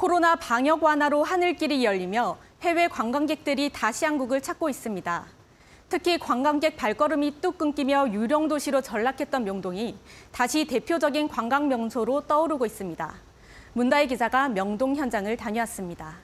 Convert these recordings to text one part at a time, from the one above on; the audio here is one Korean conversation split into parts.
코로나 방역 완화로 하늘길이 열리며 해외 관광객들이 다시 한국을 찾고 있습니다. 특히 관광객 발걸음이 뚝 끊기며 유령 도시로 전락했던 명동이 다시 대표적인 관광 명소로 떠오르고 있습니다. 문다혜 기자가 명동 현장을 다녀왔습니다.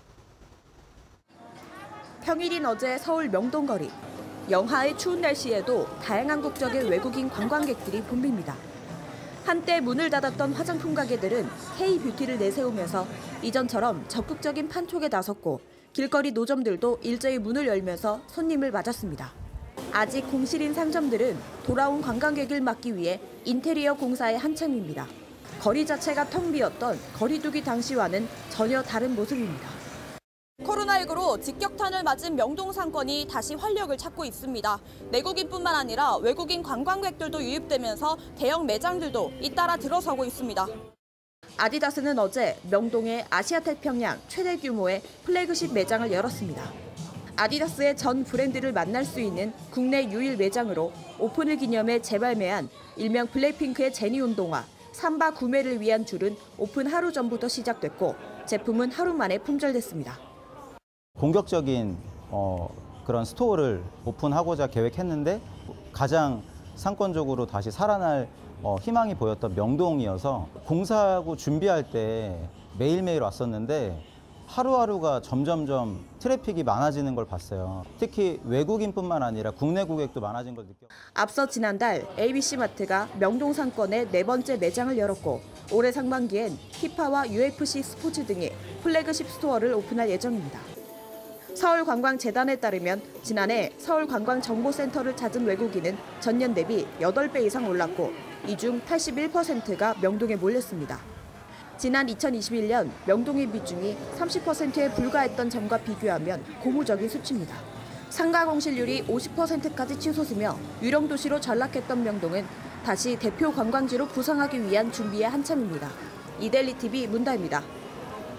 평일인 어제 서울 명동거리. 영하의 추운 날씨에도 다양한 국적의 외국인 관광객들이 붐빕니다. 한때 문을 닫았던 화장품 가게들은 K-뷰티를 내세우면서 이전처럼 적극적인 판촉에 나섰고 길거리 노점들도 일제히 문을 열면서 손님을 맞았습니다. 아직 공실인 상점들은 돌아온 관광객을 막기 위해 인테리어 공사에 한참입니다. 거리 자체가 텅 비었던 거리두기 당시와는 전혀 다른 모습입니다. 코로나19로 직격탄을 맞은 명동 상권이 다시 활력을 찾고 있습니다. 내국인뿐만 아니라 외국인 관광객들도 유입되면서 대형 매장들도 잇따라 들어서고 있습니다. 아디다스는 어제 명동에 아시아태평양 최대 규모의 플래그십 매장을 열었습니다. 아디다스의 전 브랜드를 만날 수 있는 국내 유일 매장으로 오픈을 기념해 재발매한 일명 블랙핑크의 제니 운동화, 삼바 구매를 위한 줄은 오픈 하루 전부터 시작됐고 제품은 하루 만에 품절됐습니다. 공격적인 그런 스토어를 오픈하고자 계획했는데 가장 상권적으로 다시 살아날 희망이 보였던 명동이어서 공사하고 준비할 때 매일매일 왔었는데 하루하루가 점점점 트래픽이 많아지는 걸 봤어요. 특히 외국인뿐만 아니라 국내 고객도 많아진 걸 느꼈어요. 앞서 지난달 ABC마트가 명동 상권에 4번째 매장을 열었고 올해 상반기엔 피파와 UFC 스포츠 등의 플래그십 스토어를 오픈할 예정입니다. 서울관광재단에 따르면 지난해 서울관광정보센터를 찾은 외국인은 전년 대비 8배 이상 올랐고 이 중 81%가 명동에 몰렸습니다. 지난 2021년 명동의 비중이 30%에 불과했던 점과 비교하면 고무적인 수치입니다. 상가 공실률이 50%까지 치솟으며 유령 도시로 전락했던 명동은 다시 대표 관광지로 부상하기 위한 준비에 한참입니다. 이데일리 TV 문다혜입니다.